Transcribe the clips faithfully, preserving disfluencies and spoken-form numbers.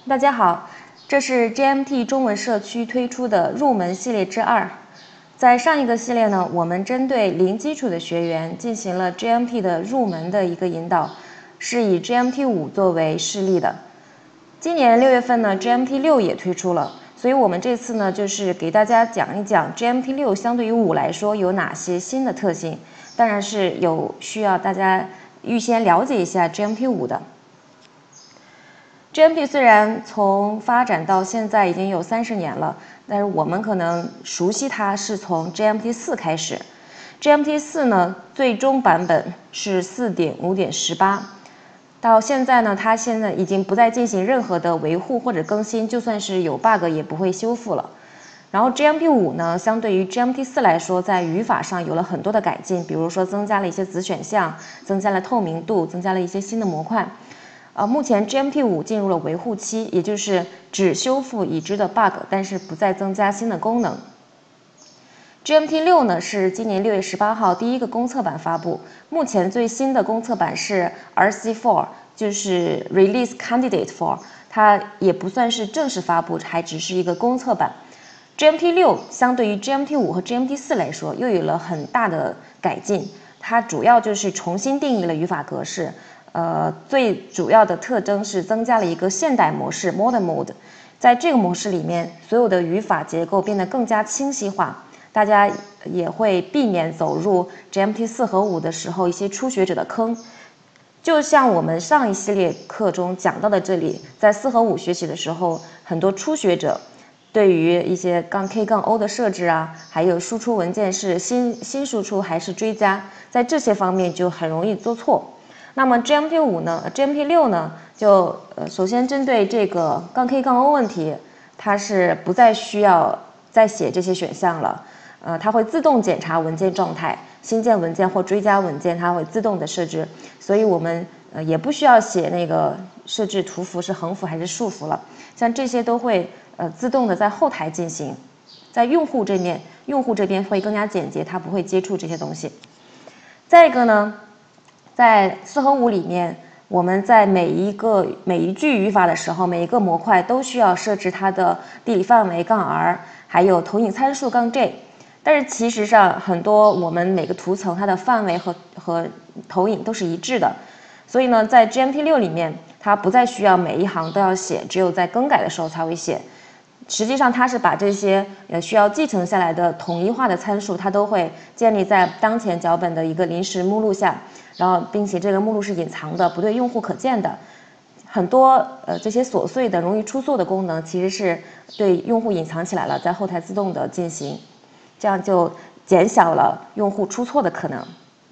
大家好，这是 G M T 中文社区推出的入门系列之二。在上一个系列呢，我们针对零基础的学员进行了 G M T 的入门的一个引导，是以 G M T 五作为示例的。今年六月份呢 ，G M T 六也推出了，所以我们这次呢，就是给大家讲一讲 G M T 六相对于五来说有哪些新的特性，当然是有需要大家预先了解一下 G M T 五的。G M T 虽然从发展到现在已经有三十年了，但是我们可能熟悉它是从 G M T 四开始。G M T 四呢，最终版本是 四点五点十八， 到现在呢，它现在已经不再进行任何的维护或者更新，就算是有 bug 也不会修复了。然后 G M T 五呢，相对于 G M T 四来说，在语法上有了很多的改进，比如说增加了一些子选项，增加了透明度，增加了一些新的模块。呃，目前 G M T 五进入了维护期，也就是只修复已知的 bug， 但是不再增加新的功能。G M T 六呢是今年六月十八号第一个公测版发布，目前最新的公测版是 R C 四， 就是 Release Candidate 四， 它也不算是正式发布，还只是一个公测版。G M T 六相对于 G M T 五和 G M T 四来说，又有了很大的改进，它主要就是重新定义了语法格式。呃，最主要的特征是增加了一个现代模式 （Modern Mode）。在这个模式里面，所有的语法结构变得更加清晰化，大家也会避免走入 G M T 四和五的时候一些初学者的坑。就像我们上一系列课中讲到的，这里在四和五学习的时候，很多初学者对于一些杠 K 杠 O 的设置啊，还有输出文件是新新输出还是追加，在这些方面就很容易做错。那么 G M T 五呢 ，G M T 六呢，就呃首先针对这个杠 K 杠 O 问题，它是不再需要再写这些选项了，呃，它会自动检查文件状态，新建文件或追加文件，它会自动的设置，所以我们呃也不需要写那个设置图符是横幅还是竖幅了，像这些都会呃自动的在后台进行，在用户这面，用户这边会更加简洁，它不会接触这些东西。再一个呢。在四和五里面，我们在每一个每一句语法的时候，每一个模块都需要设置它的地理范围杠 r， 还有投影参数杠 j。但是其实上，很多我们每个图层它的范围和和投影都是一致的，所以呢，在 G M T 六里面，它不再需要每一行都要写，只有在更改的时候才会写。实际上，它是把这些呃需要继承下来的统一化的参数，它都会建立在当前脚本的一个临时目录下。然后，并且这个目录是隐藏的，不对用户可见的。很多呃这些琐碎的、容易出错的功能，其实是对用户隐藏起来了，在后台自动的进行，这样就减小了用户出错的可能。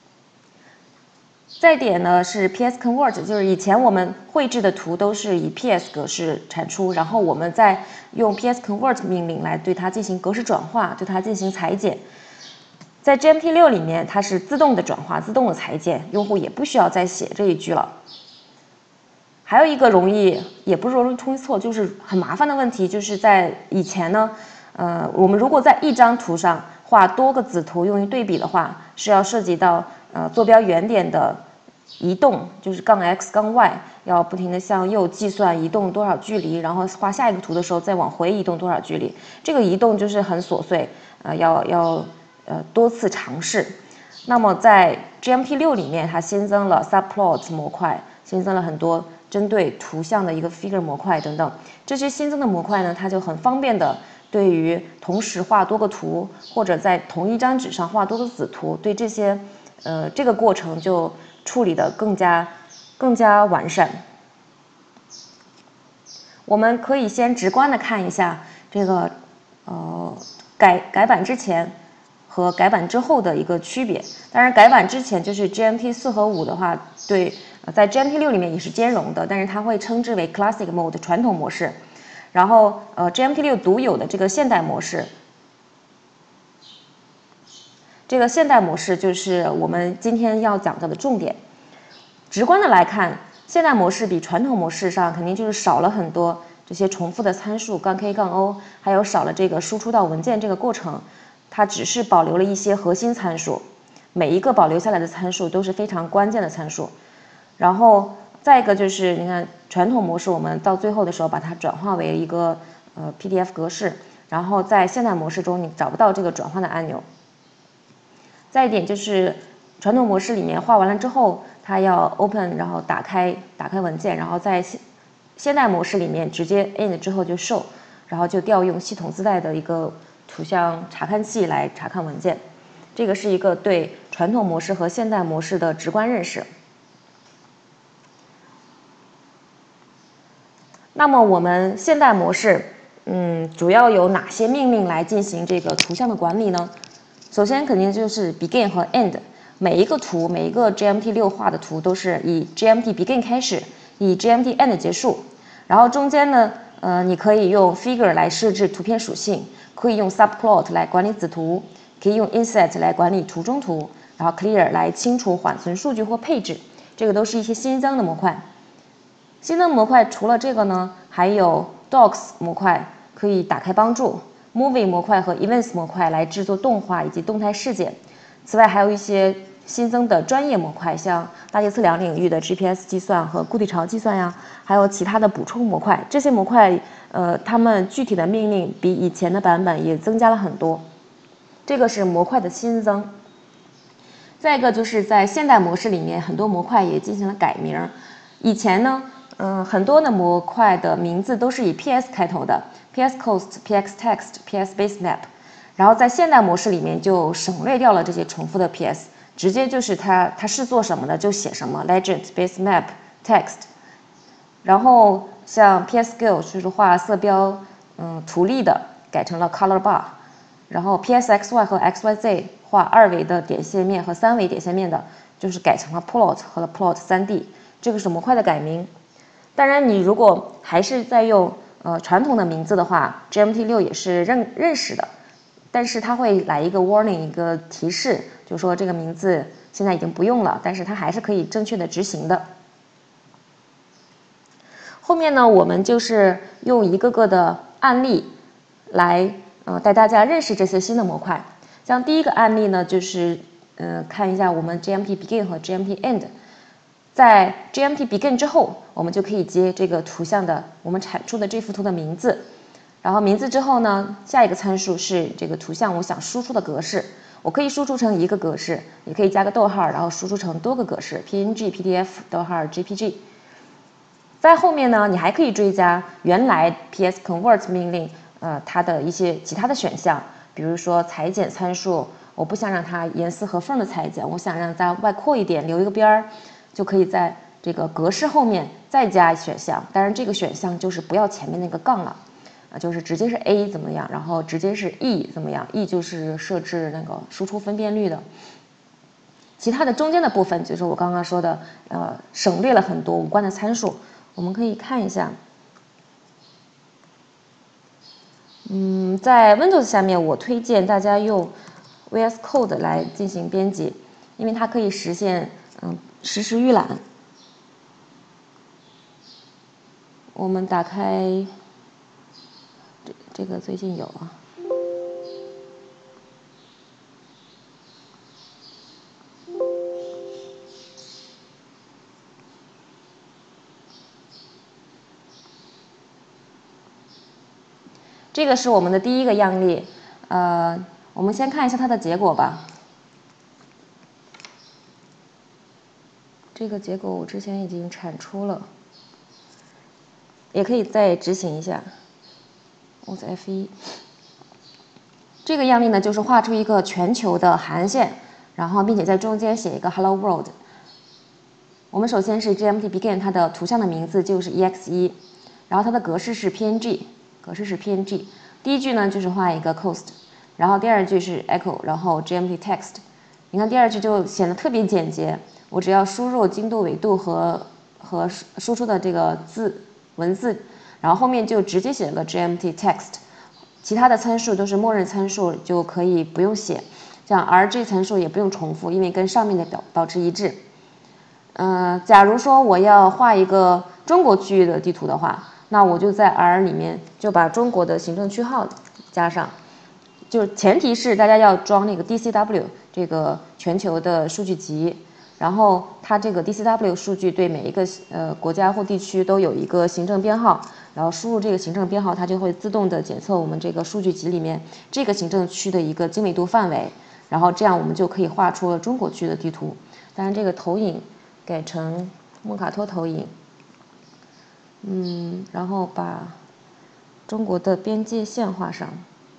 再点呢是 P S Convert， 就是以前我们绘制的图都是以 P S 格式产出，然后我们再用 P S Convert 命令来对它进行格式转化，对它进行裁剪。在 G M T 六里面，它是自动的转化、自动的裁剪，用户也不需要再写这一句了。还有一个容易，也不是容易出错，就是很麻烦的问题，就是在以前呢，呃，我们如果在一张图上画多个子图用于对比的话，是要涉及到呃坐标原点的移动，就是杠 x 杠 y， 要不停的向右计算移动多少距离，然后画下一个图的时候再往回移动多少距离。这个移动就是很琐碎，呃，要要。呃，多次尝试。那么在 G M T 六里面，它新增了 subplot 模块，新增了很多针对图像的一个 figure 模块等等。这些新增的模块呢，它就很方便的对于同时画多个图，或者在同一张纸上画多个子图，对这些呃这个过程就处理的更加更加完善。我们可以先直观的看一下这个呃改改版之前。和改版之后的一个区别，当然改版之前就是 G M T 四和五的话，对，在 G M T 六里面也是兼容的，但是它会称之为 Classic Mode 传统模式，然后呃 G M T 六独有的这个现代模式，这个现代模式就是我们今天要讲到的重点。直观的来看，现代模式比传统模式上肯定就是少了很多这些重复的参数杠 K 杠 O， 还有少了这个输出到文件这个过程。它只是保留了一些核心参数，每一个保留下来的参数都是非常关键的参数。然后再一个就是你看传统模式，我们到最后的时候把它转化为一个呃 P D F 格式，然后在现代模式中你找不到这个转换的按钮。再一点就是传统模式里面画完了之后，它要 open， 然后打开打开文件，然后在现现代模式里面直接 end 之后就 show， 然后就调用系统自带的一个图像查看器来查看文件。这个是一个对传统模式和现代模式的直观认识。那么我们现代模式，嗯，主要有哪些命令来进行这个图像的管理呢？首先肯定就是 begin 和 end， 每一个图，每一个 G M T 六画的图都是以 G M T begin 开始，以 G M T end 结束。然后中间呢，呃，你可以用 figure 来设置图片属性，可以用 subplot 来管理子图，可以用 inset 来管理图中图，然后 clear 来清除缓存数据或配置。这个都是一些新增的模块。新增模块除了这个呢，还有 docs 模块可以打开帮助。Movie 模块和 Events 模块来制作动画以及动态事件。此外，还有一些新增的专业模块，像大气测量领域的 G P S 计算和固体潮计算呀，还有其他的补充模块。这些模块，呃，它们具体的命令比以前的版本也增加了很多。这个是模块的新增。再一个就是在现代模式里面，很多模块也进行了改名。以前呢，嗯、呃，很多的模块的名字都是以 P S 开头的。P S Cost、P X Text、P S Base Map， 然后在现代模式里面就省略掉了这些重复的 P S， 直接就是它它是做什么的就写什么 ，Legend、Base Map、Text。然后像 P S Scale 就是画色标，嗯，图例的改成了 Color Bar， 然后 P S X Y 和 X Y Z 画二维的点线面和三维点线面的，就是改成了 Plot 和 Plot 三 D， 这个是模块的改名。当然，你如果还是在用呃，传统的名字的话 ，G M T 六也是认认识的，但是它会来一个 warning， 一个提示，就说这个名字现在已经不用了，但是它还是可以正确的执行的。后面呢，我们就是用一个个的案例来呃带大家认识这些新的模块。像第一个案例呢，就是呃看一下我们 G M T Begin 和 G M T End。在 G M T Begin 之后，我们就可以接这个图像的我们产出的这幅图的名字，然后名字之后呢，下一个参数是这个图像我想输出的格式，我可以输出成一个格式，也可以加个逗号，然后输出成多个格式 ，P N G、P D F、逗号、J P G。在后面呢，你还可以追加原来 P S Convert 命令，呃，它的一些其他的选项，比如说裁剪参数，我不想让它严丝合缝的裁剪，我想让它外扩一点，留一个边儿。就可以在这个格式后面再加选项，当然这个选项就是不要前面那个杠了，啊，就是直接是 A 怎么样，然后直接是 E 怎么样 ，E 就是设置那个输出分辨率的。其他的中间的部分就是我刚刚说的，呃，省略了很多无关的参数，我们可以看一下。嗯，在 Windows 下面，我推荐大家用 V S Code 来进行编辑，因为它可以实现嗯。实时预览，我们打开这这个最近有啊，这个是我们的第一个样例，呃，我们先看一下它的结果吧。这个结果我之前已经产出了，也可以再执行一下。Alt F 一。这个样例呢，就是画出一个全球的韩线，然后并且在中间写一个 Hello World。我们首先是 G M T Begin， 它的图像的名字就是 E X 一， 然后它的格式是 P N G， 格式是 P N G。第一句呢就是画一个 Coast， 然后第二句是 Echo， 然后 G M T Text。你看第二句就显得特别简洁。我只要输入经度、纬度和和输出的这个字文字，然后后面就直接写了 G M T Text， 其他的参数都是默认参数，就可以不用写。像 R G 参数也不用重复，因为跟上面的表保持一致。呃，假如说我要画一个中国区域的地图的话，那我就在 R 里面就把中国的行政区号加上，就是前提是大家要装那个 D C W 这个全球的数据集。 然后它这个 D C W 数据对每一个呃国家或地区都有一个行政编号，然后输入这个行政编号，它就会自动的检测我们这个数据集里面这个行政区的一个精密度范围，然后这样我们就可以画出了中国区的地图。当然这个投影改成莫卡托投影，嗯，然后把中国的边界线画上，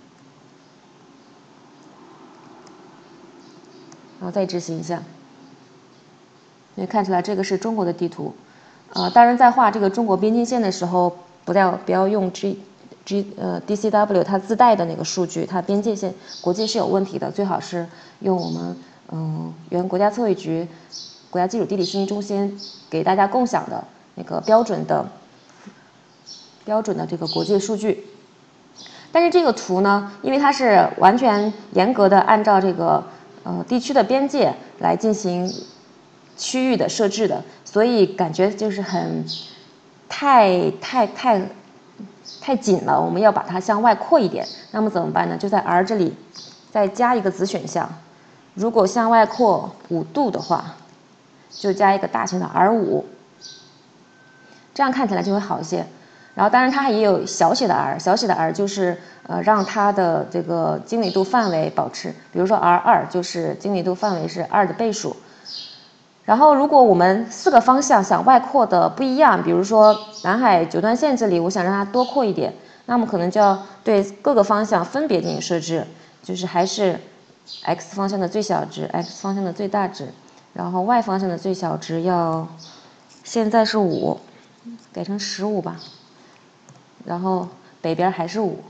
然后再执行一下。因为看起来这个是中国的地图，呃，当然在画这个中国边境线的时候，不要不要用 G G 呃 D C W 它自带的那个数据，它边界线国界是有问题的，最好是用我们嗯原国家测绘局、国家基础地理信息中心给大家共享的那个标准的标准的这个国界数据。但是这个图呢，因为它是完全严格的按照这个呃地区的边界来进行区域的设置的，所以感觉就是很太太太太紧了，我们要把它向外扩一点。那么怎么办呢？就在 R 这里再加一个子选项，如果向外扩五度的话，就加一个大写的 R 五，这样看起来就会好一些。然后当然它也有小写的 r， 小写的 r 就是呃让它的这个精密度范围保持，比如说 R 二就是精密度范围是二的倍数。然后如果我们四个方向想外扩的不一样，比如说南海九段线这里我想让它多扩一点，那么可能就要对各个方向分别进行设置，就是还是 x 方向的最小值 x 方向的最大值，然后 y 方向的最小值要现在是五，改成十五吧。然后北边还是五，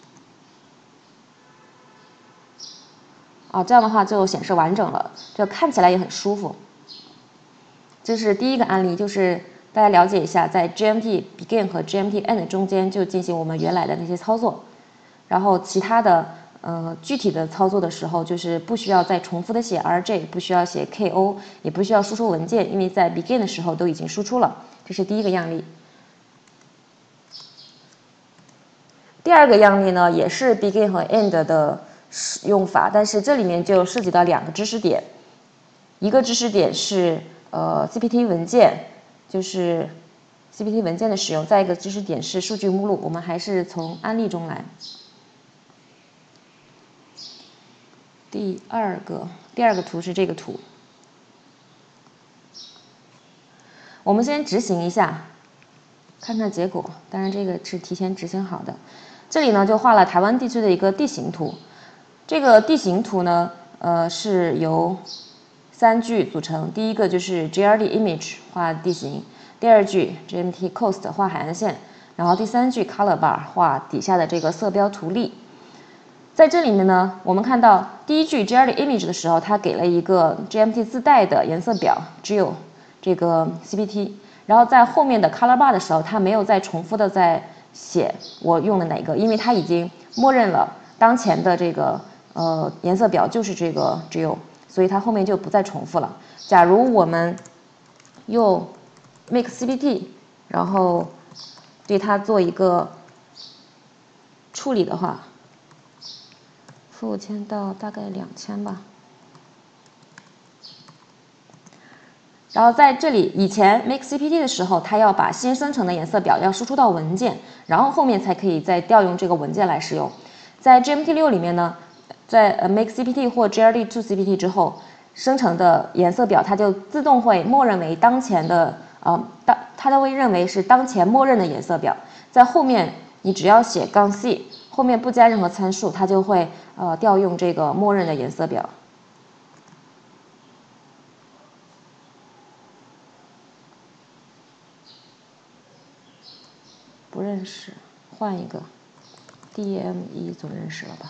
啊，这样的话就显示完整了，这看起来也很舒服。这是第一个案例，就是大家了解一下，在 G M T begin 和 G M T end 中间就进行我们原来的那些操作，然后其他的呃具体的操作的时候，就是不需要再重复的写 R J， 不需要写 K O， 也不需要输出文件，因为在 begin 的时候都已经输出了。这是第一个样例。第二个样例呢，也是 begin 和 end 的用法，但是这里面就涉及到两个知识点，一个知识点是呃 C P T 文件，就是 C P T 文件的使用，再一个知识点是数据目录，我们还是从案例中来。第二个第二个图是这个图，我们先执行一下，看看结果，当然这个是提前执行好的。这里呢就画了台湾地区的一个地形图，这个地形图呢，呃是由三句组成，第一个就是 G R D image 画地形，第二句 G M T coast 画海岸线，然后第三句 color bar 画底下的这个色标图例。在这里面呢，我们看到第一句 G R D image 的时候，它给了一个 G M T 自带的颜色表 Geo 这个 C P T， 然后在后面的 color bar 的时候，它没有再重复的在写我用的哪个，因为它已经默认了当前的这个呃颜色表就是这个 Geo， 所以它后面就不再重复了。假如我们用 make C P T， 然后对它做一个处理的话，负五千到大概两千吧。然后在这里，以前 make C P T 的时候，它要把新生成的颜色表要输出到文件，然后后面才可以再调用这个文件来使用。在 G M T 六里面呢，在 make C P T 或 G R D to C P T 之后生成的颜色表，它就自动会默认为当前的呃当它都会认为是当前默认的颜色表，在后面你只要写杠 C， 后面不加任何参数，它就会呃调用这个默认的颜色表。不认识，换一个 D M 一 总认识了吧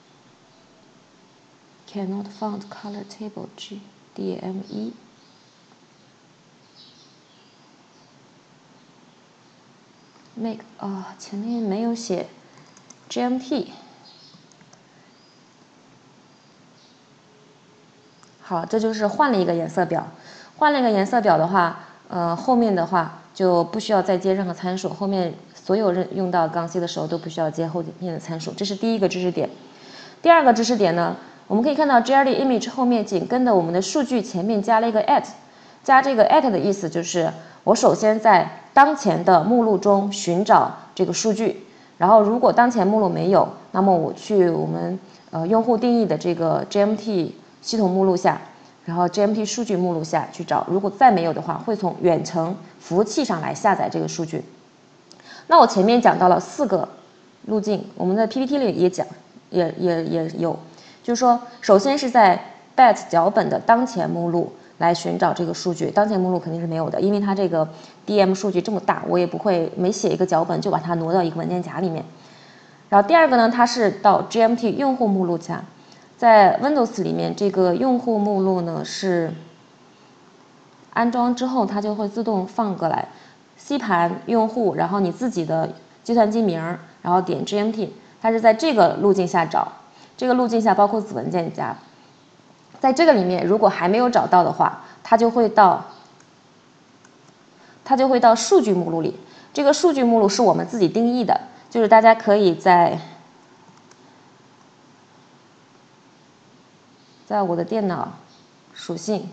？Cannot found color table G D M 一。make 啊、哦，前面没有写 G M T。好，这就是换了一个颜色表。换了一个颜色表的话，呃，后面的话就不需要再接任何参数，后面所有人用到杠 C 的时候都不需要接后面的参数。这是第一个知识点。第二个知识点呢， 我们可以看到 G R D image 后面紧跟的我们的数据前面加了一个 at， 加这个 at 的意思就是我首先在当前的目录中寻找这个数据，然后如果当前目录没有，那么我去我们呃用户定义的这个 G M T 系统目录下，然后 G M T 数据目录下去找，如果再没有的话，会从远程服务器上来下载这个数据。那我前面讲到了四个路径，我们的 P P T 里也讲，也也也有，就是说，首先是在 bat 脚本的当前目录来寻找这个数据，当前目录肯定是没有的，因为它这个 D M 数据这么大，我也不会每写一个脚本就把它挪到一个文件夹里面。然后第二个呢，它是到 G M T 用户目录下，在 Windows 里面这个用户目录呢是安装之后，它就会自动放过来。C 盘用户，然后你自己的计算机名，然后点 G M T， 它是在这个路径下找，这个路径下包括子文件夹，在这个里面如果还没有找到的话，它就会到它就会到数据目录里，这个数据目录是我们自己定义的，就是大家可以在在我的电脑属性，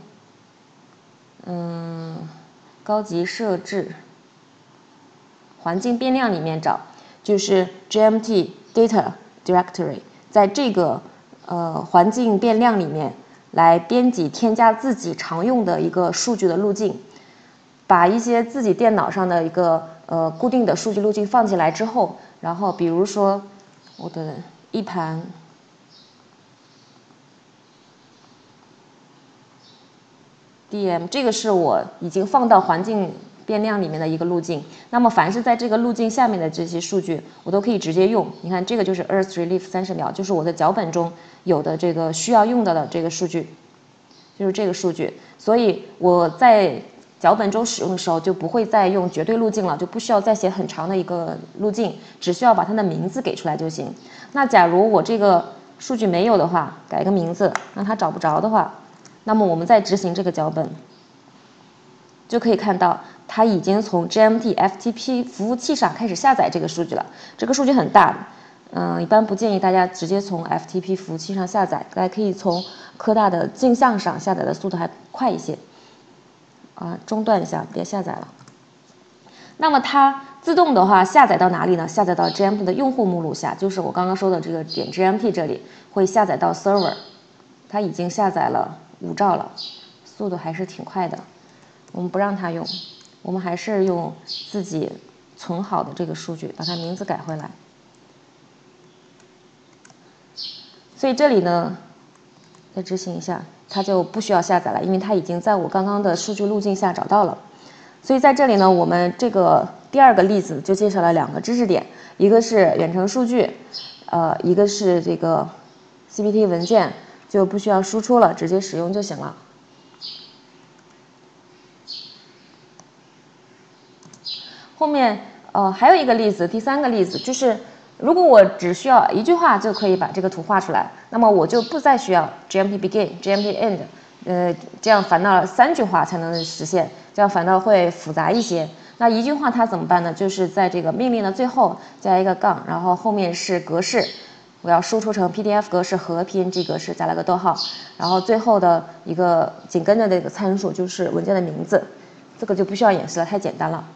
嗯，高级设置。环境变量里面找，就是 G M T Data Directory， 在这个呃环境变量里面来编辑添加自己常用的一个数据的路径，把一些自己电脑上的一个呃固定的数据路径放进来之后，然后比如说我的一盘D M， 这个是我已经放到环境变量里面的一个路径，那么凡是在这个路径下面的这些数据，我都可以直接用。你看，这个就是 Earth Relief 三十秒，就是我的脚本中有的这个需要用到的这个数据，就是这个数据。所以我在脚本中使用的时候，就不会再用绝对路径了，就不需要再写很长的一个路径，只需要把它的名字给出来就行。那假如我这个数据没有的话，改个名字，让它找不着的话，那么我们再执行这个脚本，就可以看到。它已经从 G M T F T P 服务器上开始下载这个数据了。这个数据很大，嗯、呃，一般不建议大家直接从 F T P 服务器上下载，大家可以从科大的镜像上下载的速度还快一些。啊，中断一下，别下载了。那么它自动的话下载到哪里呢？下载到 G M T 的用户目录下，就是我刚刚说的这个点 G M T 这里会下载到 server， 它已经下载了五兆了，速度还是挺快的。我们不让它用。我们还是用自己存好的这个数据，把它名字改回来。所以这里呢，再执行一下，它就不需要下载了，因为它已经在我刚刚的数据路径下找到了。所以在这里呢，我们这个第二个例子就介绍了两个知识点，一个是远程数据，呃，一个是这个 C P T 文件，就不需要输出了，直接使用就行了。后面呃还有一个例子，第三个例子就是，如果我只需要一句话就可以把这个图画出来，那么我就不再需要 G M T begin、G M T end， 呃，这样反倒三句话才能实现，这样反倒会复杂一些。那一句话它怎么办呢？就是在这个命令的最后加一个杠，然后后面是格式，我要输出成 P D F 格式和 P N G 格式，加了个逗号，然后最后的一个紧跟着的一个参数就是文件的名字，这个就不需要演示了，太简单了。